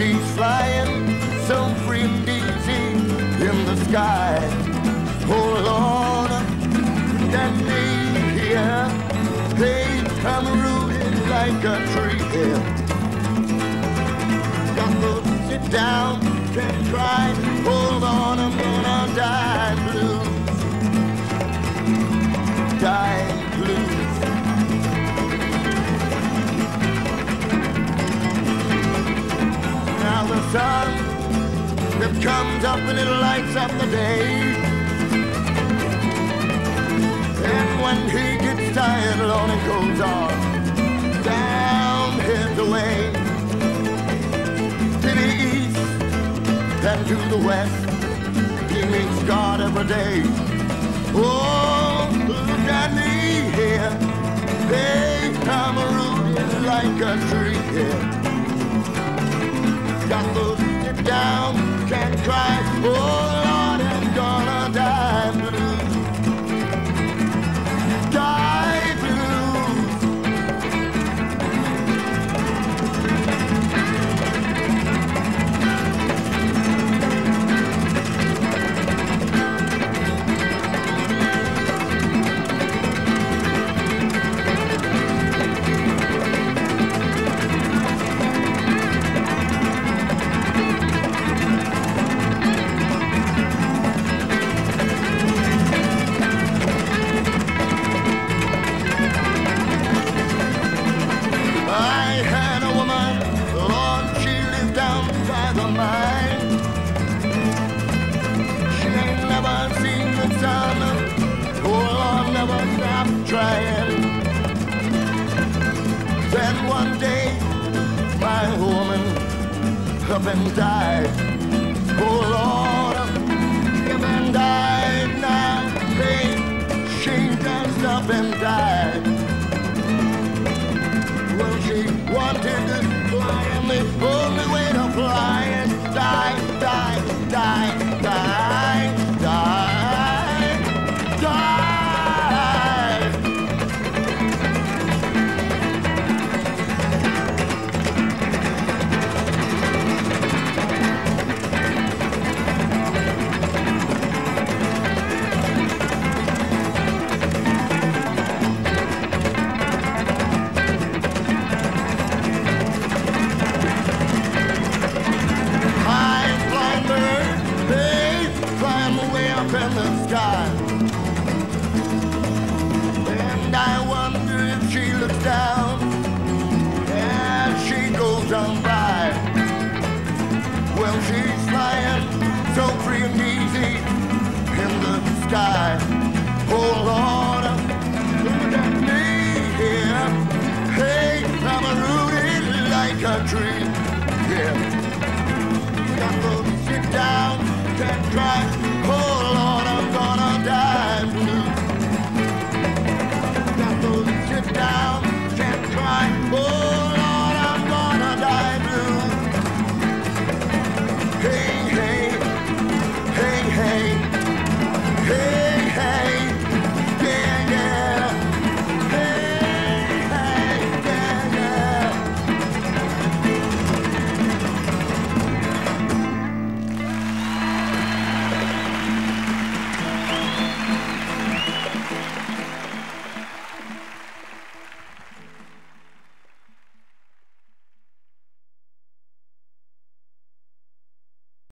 she's flying so free and easy in the sky. Oh Lord, that me here, hey, I'm rooted like a tree here. Got to sit down, can't cry, hold on, I'm gonna die blues. Die blues. Now the sun, it comes up and it lights up the day. And when he gets tired, alone and goes on down his way to the east and to the west. He meets God every day. Oh, look at me here. Hey, I'm rooted like a tree here. Got to sit down, can't cry. Oh Lord, I'm gonna die blue. Die blue. Trying. Then one day, my woman up and died. Oh Lord, up and died now. Hey, she just up and died. Well, she wanted to fly, and the only way to fly is die, die, die, die, die, die. In the sky, and I wonder if she looks down as she goes on by. Well, she's flying so free and easy in the sky. Oh Lord, look at me here. Hey, I'm rooted like a tree. Yeah, got to sit down, can't cry.